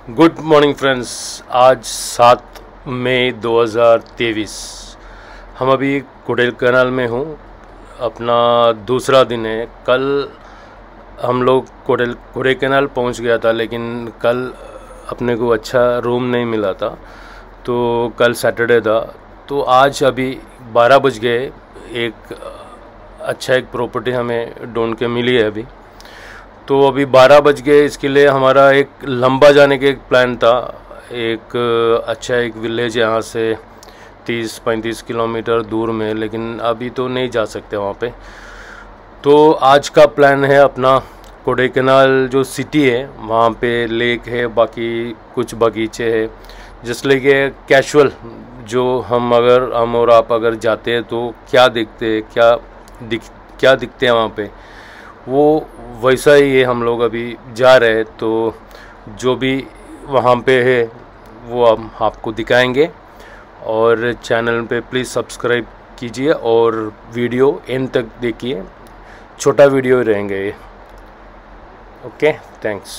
Good morning friends. आज 7 मई 2023। हम अभी कोडाईकनाल में हूँ। अपना दूसरा दिन है। कल हम लोग कोडाईकनाल पहुँच गया था, लेकिन कल अपने को अच्छा रूम नहीं मिला था, तो कल सैटरडे था। तो आज अभी 12 बज गए। एक प्रॉपर्टी हमें ढूंढ के मिली है अभी। तो अभी 12 बज गए। इसके लिए हमारा एक लंबा जाने के एक प्लान था। एक विलेज यहाँ से 30-35 किलोमीटर दूर में, लेकिन अभी तो नहीं जा सकते वहाँ पे। तो आज का प्लान है अपना कोडाईकनाल जो सिटी है वहाँ पे लेक है, बाकी कुछ बगीचे है। जिस लेके कैजुअल जो हम और आप अगर जाते हैं तो क्या देखते हैं, क्या दिखते हैं वहाँ पे, वो वैसा ही है। हम लोग अभी जा रहे हैं, तो जो भी वहाँ पे है वो हम आपको दिखाएंगे। और चैनल पे प्लीज़ सब्सक्राइब कीजिए और वीडियो एंड तक देखिए। छोटा वीडियो रहेंगे ये। Okay, thanks.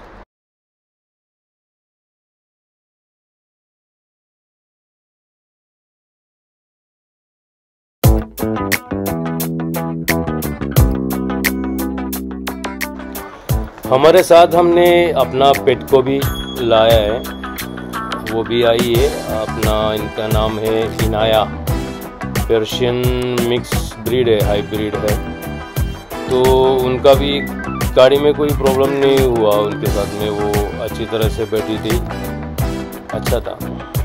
हमारे साथ हमने अपना पेट को भी लाया है, वो भी आई है। इनका नाम है इनाया। पर्शियन मिक्स ब्रीड है, हाइब्रिड है। तो उनका भी गाड़ी में कोई प्रॉब्लम नहीं हुआ उनके साथ में, वो अच्छी तरह से बैठी थी, अच्छा था।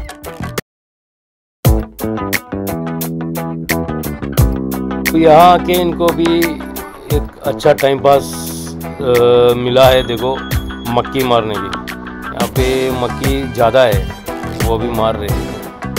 तो यहाँ आके इनको भी एक अच्छा टाइम पास मिला है। देखो, मक्की मारने की, यहाँ पे मक्की ज़्यादा है, वो भी मार रहे हैं।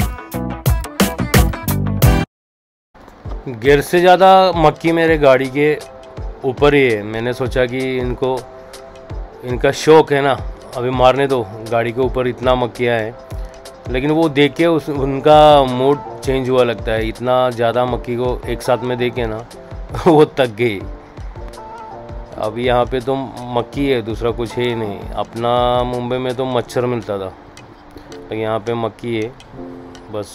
गिर से ज़्यादा मक्की मेरे गाड़ी के ऊपर ही है। मैंने सोचा कि इनका शौक है ना, अभी मारने दो। गाड़ी के ऊपर इतना मक्खियाँ हैं, लेकिन वो देख के उनका मूड चेंज हुआ लगता है। इतना ज़्यादा मक्खी को एक साथ में देखे ना वो थक गई। अभी यहाँ पे तो मक्खी है, दूसरा कुछ है ही नहीं। अपना मुंबई में तो मच्छर मिलता था, लेकिन यहाँ पे मक्खी है बस।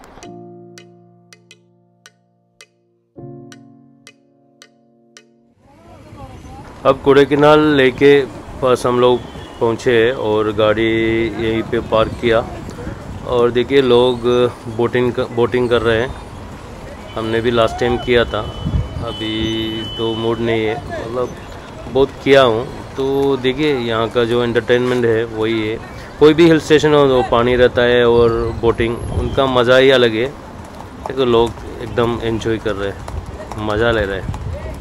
अब कोडाईकनाल लेके पास हम लोग पहुँचे हैं और गाड़ी यहीं पे पार्क किया। और देखिए, लोग बोटिंग कर रहे हैं। हमने भी लास्ट टाइम किया था, अभी तो मूड नहीं है, मतलब बहुत किया हूँ। तो देखिए, यहाँ का जो एंटरटेनमेंट है वही है। कोई भी हिल स्टेशन हो तो पानी रहता है और बोटिंग, उनका मज़ा ही अलग है। तो लोग एकदम एंजॉय कर रहे हैं, मज़ा ले रहे हैं।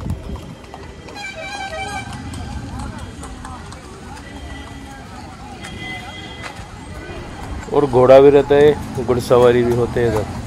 और घोड़ा भी रहता है, घुड़सवारी भी होते हैं इधर।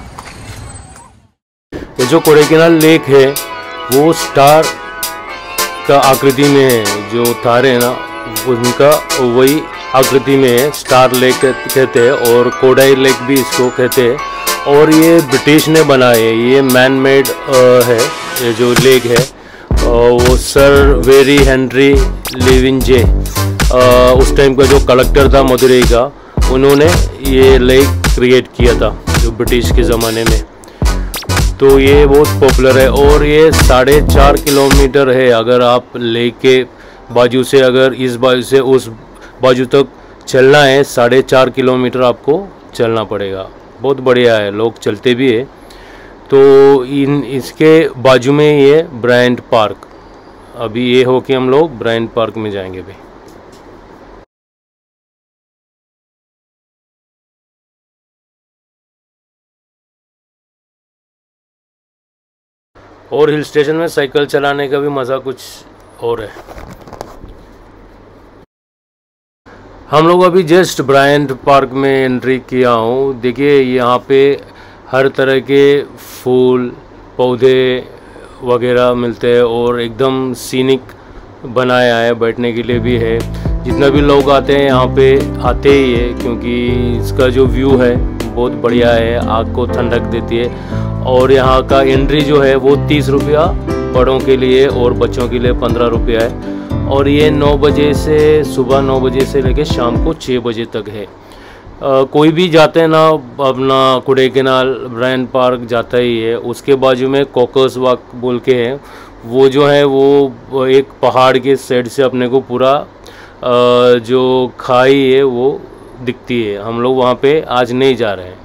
ये जो कोडाईकनाल लेक है वो स्टार का आकृति में है। जो तारे हैं ना, उनका वही आकृति में है। स्टार लेक कहते हैं और कोडाई लेक भी इसको कहते हैं। और ये ब्रिटिश ने बनाया है, ये मैन मेड है। ये जो लेक है वो सर वेरी हेनरी लिविंजे, उस टाइम का जो कलेक्टर था मदुरई का, उन्होंने ये लेक क्रिएट किया था जो ब्रिटिश के ज़माने में। तो ये बहुत पॉपुलर है। और ये 4.5 किलोमीटर है। अगर आप लेक के बाजू से अगर इस बाजू से उस बाजू तक चलना है, 4.5 किलोमीटर आपको चलना पड़ेगा। बहुत बढ़िया है, लोग चलते भी है। तो इसके बाजू में ही है ब्रायंट पार्क। अभी ये हो कि हम लोग ब्रायंट पार्क में जाएंगे भाई। और हिल स्टेशन में साइकिल चलाने का भी मज़ा कुछ और है। हम लोग अभी जस्ट ब्रायंट पार्क में एंट्री किया हूँ। देखिए, यहाँ पे हर तरह के फूल पौधे वगैरह मिलते हैं और एकदम सीनिक बनाया है, बैठने के लिए भी है। जितना भी लोग आते हैं यहाँ पे आते ही है, क्योंकि इसका जो व्यू है बहुत बढ़िया है, आँख को ठंडक देती है। और यहाँ का एंट्री जो है वो 30 रुपया बड़ों के लिए और बच्चों के लिए 15 रुपया है। और ये 9 बजे से सुबह 9 बजे से लेकर शाम को 6 बजे तक है। कोई भी जाते हैं ना अपना कोडाईकनाल ब्रायन पार्क जाता ही है। उसके बाजू में कॉकर्स वॉक बोल के है, वो जो है वो एक पहाड़ के साइड से अपने को पूरा जो खाई है वो दिखती है। हम लोग वहाँ पे आज नहीं जा रहे हैं।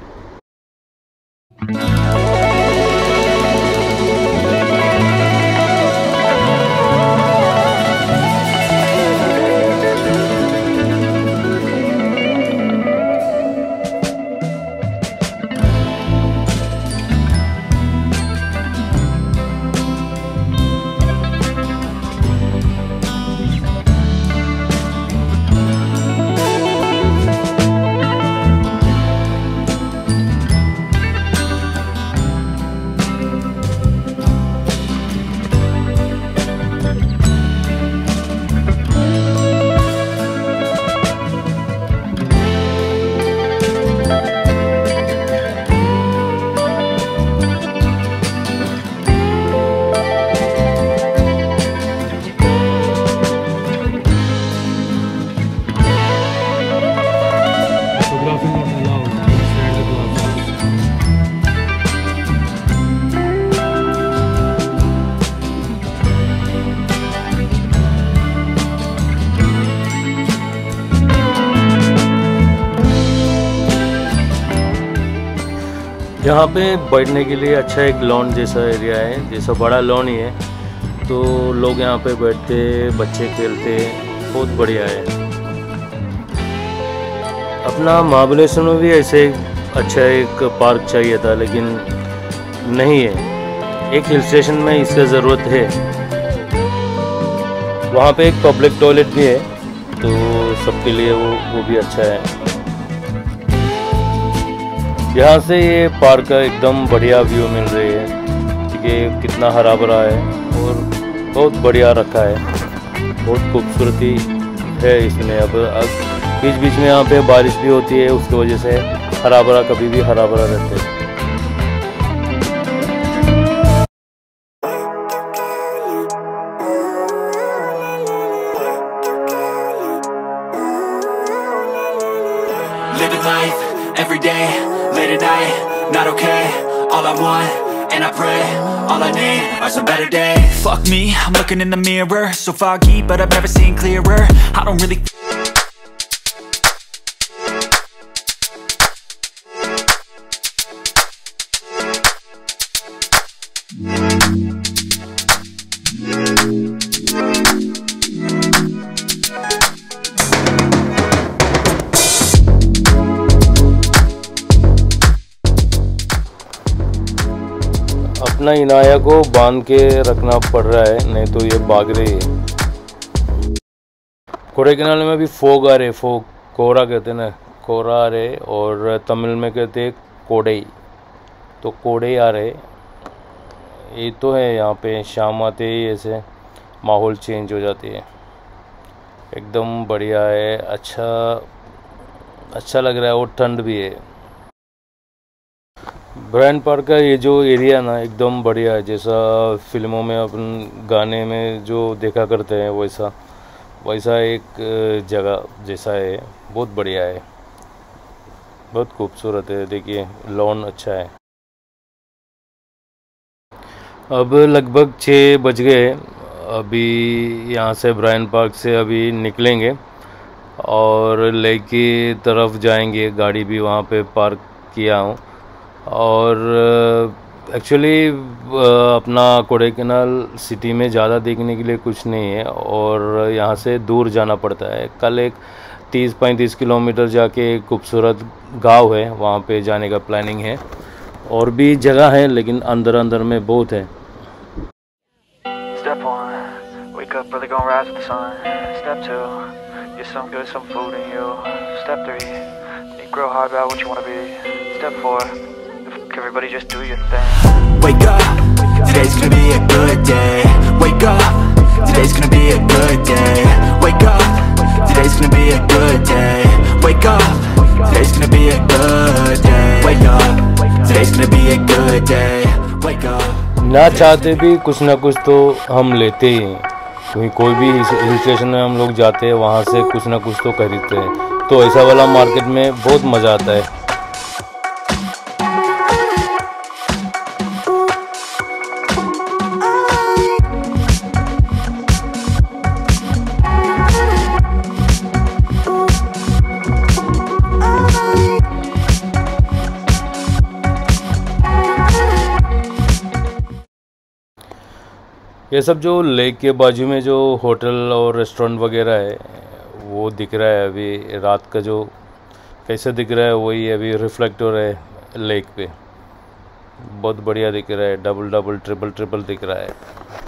यहाँ पे बैठने के लिए अच्छा एक लॉन जैसा एरिया है, जैसा बड़ा लॉन ही है, तो लोग यहाँ पे बैठते, बच्चे खेलते, बहुत बढ़िया है। अपना महाबलेश्वर में भी ऐसे अच्छा एक पार्क चाहिए था, लेकिन नहीं है। एक हिल स्टेशन में इसका ज़रूरत है। वहाँ पे एक पब्लिक टॉयलेट भी है, तो सबके लिए वो भी अच्छा है। यहाँ से ये पार्क का एकदम बढ़िया व्यू मिल रही है, ठीक है, कितना हरा भरा है और बहुत बढ़िया रखा है, बहुत खूबसूरती है इसमें। अब बीच बीच में यहाँ पे बारिश भी होती है, उसकी वजह से हरा भरा कभी भी हरा भरा रहता है। Every day, late at night, not okay. All I want, and I pray, all I need are some better days. Fuck me, I'm looking in the mirror, so foggy, but I've never seen clearer. I don't really अपना इनाया को बांध के रखना पड़ रहा है, नहीं तो ये भाग रही है। कोडाईकनाल में भी फोग आ रहे, फोग कोहरा कहते हैं ना, कोहरा आ रहे, और तमिल में कहते हैं कोडई, तो कोडई आ रहे। ये तो है, यहाँ पे शाम आते ही ऐसे माहौल चेंज हो जाती है, एकदम बढ़िया है, अच्छा लग रहा है, और ठंड भी है। ब्रायन पार्क का ये जो एरिया ना एकदम बढ़िया है, जैसा फिल्मों में अपन गाने में जो देखा करते हैं वैसा एक जगह जैसा है, बहुत बढ़िया है, बहुत खूबसूरत है। देखिए लॉन अच्छा है। अब लगभग 6 बज गए, अभी यहाँ से ब्रायन पार्क से अभी निकलेंगे और लेक की तरफ जाएंगे। गाड़ी भी वहाँ पे पार्क किया हूँ, और एक्चुअली अपना कोडाईकनाल सिटी में ज़्यादा देखने के लिए कुछ नहीं है, और यहाँ से दूर जाना पड़ता है। कल एक 30-35 किलोमीटर जाके एक खूबसूरत गांव है, वहाँ पे जाने का प्लानिंग है। और भी जगह है, लेकिन अंदर में बहुत है। Step 1, wake up early, gonna rise with the sun. Step 2, get some good, some food in you. Step 3, think real hard about what you wanna be. Step 4, everybody just do your thing. Wake up, today's gonna be a good day. Wake up, today's gonna be a good day. Wake up, today's gonna be a good day. Wake up, today's gonna be a good day. Wake up, today's gonna be a good day. Wake up. ना चाहते भी कुछ ना कुछ तो हम लेते ही हैं, क्योंकि कोई भी हिल स्टेशन में हम लोग जाते हैं वहाँ से कुछ ना कुछ तो खरीदते हैं, तो ऐसा वाला मार्केट में बहुत मज़ा आता है। ये सब जो लेक के बाजू में जो होटल और रेस्टोरेंट वगैरह है वो दिख रहा है। अभी रात का जो कैसे दिख रहा है वही अभी रिफ्लेक्ट हो रहा है लेक पे। बहुत बढ़िया दिख रहा है, डबल डबल ट्रिपल ट्रिपल दिख रहा है।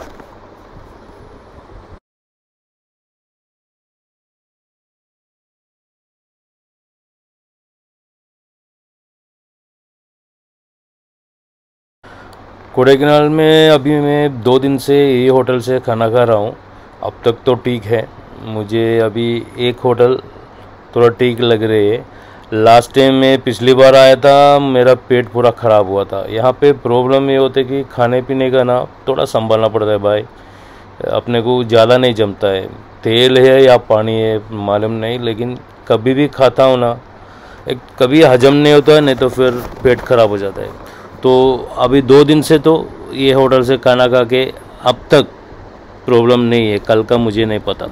कोडाईकनाल में अभी मैं 2 दिन से ये होटल से खाना खा रहा हूँ। अब तक तो ठीक है, मुझे अभी एक होटल थोड़ा ठीक लग रही है। लास्ट टाइम मैं पिछली बार आया था, मेरा पेट पूरा ख़राब हुआ था। यहाँ पे प्रॉब्लम ये होता है कि खाने पीने का ना थोड़ा संभालना पड़ता है भाई, अपने को ज़्यादा नहीं जमता है। तेल है या पानी है मालूम नहीं, लेकिन कभी भी खाता हूँ ना, कभी हजम नहीं होता है, नहीं तो फिर पेट ख़राब हो जाता है। तो अभी 2 दिन से तो ये होटल से खाना खा के अब तक प्रॉब्लम नहीं है, कल का मुझे नहीं पता।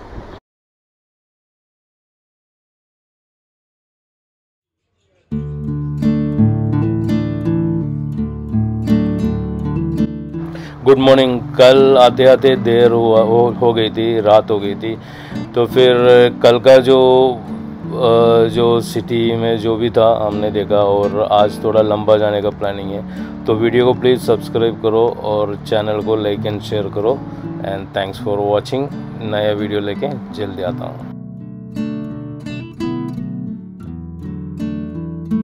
Good morning. कल आते आते देर हो गई थी, रात हो गई थी, तो फिर कल का जो सिटी में जो भी था हमने देखा, और आज थोड़ा लंबा जाने का प्लानिंग है। तो वीडियो को प्लीज़ सब्सक्राइब करो और चैनल को लाइक एंड शेयर करो। And thanks for watching. नया वीडियो लेके जल्दी आता हूँ।